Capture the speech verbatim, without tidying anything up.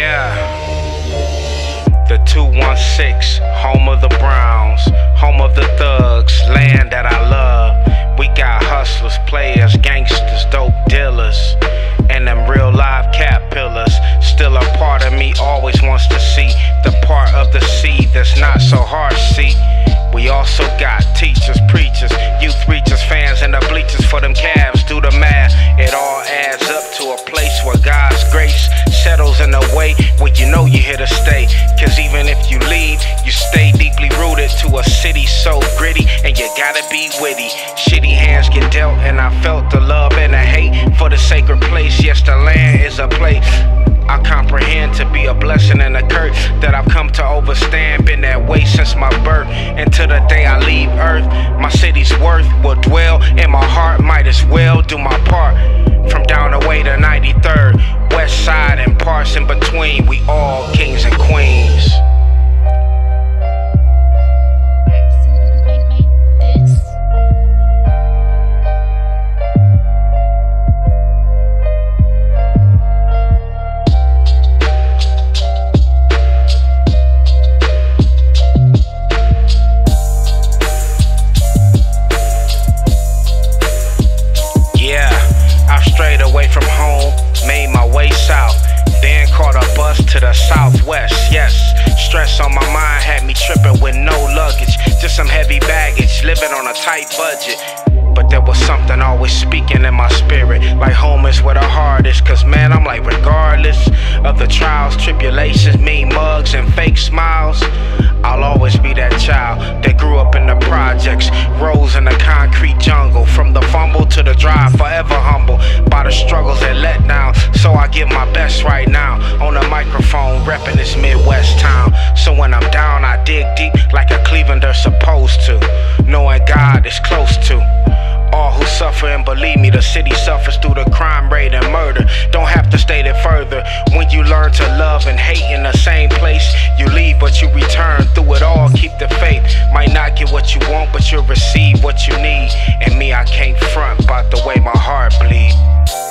Yeah, the two one six, home of the Browns, home of the thugs, land that I love. We got hustlers, players, gangsters, dope dealers, and them real live cap pillars. Still a part of me always wants to see the part of the seed that's not so hard to see. We also got teachers, preachers, youth reachers, fans in the bleachers for them Cavs. Do the math, it all adds up to a place where God's grace settles in a way where you know you're here to stay. Cause even if you leave, you stay deeply rooted to a city so gritty, and you gotta be witty. Shitty hands get dealt, and I felt the love and the hate for the sacred place. Yes, the land is a place I comprehend to be a blessing and a curse that I've come to overstand. Been that way since my birth, until the day I leave earth. My city's worth will dwell in my heart, might as well do my part. From down the way to ninety-third, west side and parts in between, we all kings and queens. Away from home, made my way south, then caught a bus to the southwest. Yes, stress on my mind had me tripping with no luggage, just some heavy baggage, living on a tight budget. But there was something always speaking in my spirit, like home is where the heart is. Cause man, I'm like, regardless of the trials, tribulations, mean mugs and fake smiles, I'll always be that child that grew up in the projects, rose in the concrete jungle. From the fumble to the drive, forever humble by the struggles that let down. So I give my best right now, on the microphone, repping this Midwest town. So when I'm down, I dig deep like a Clevelander supposed to, knowing God is close to all who suffer, and believe me, the city suffers through the crime rate and murder. Don't have to state it further. When you learn to love and hate in the same place, you leave but you return. Through it all, keep the faith. Might not get what you want, but you'll receive what you need. And me, I can't front about the way my heart bleeds.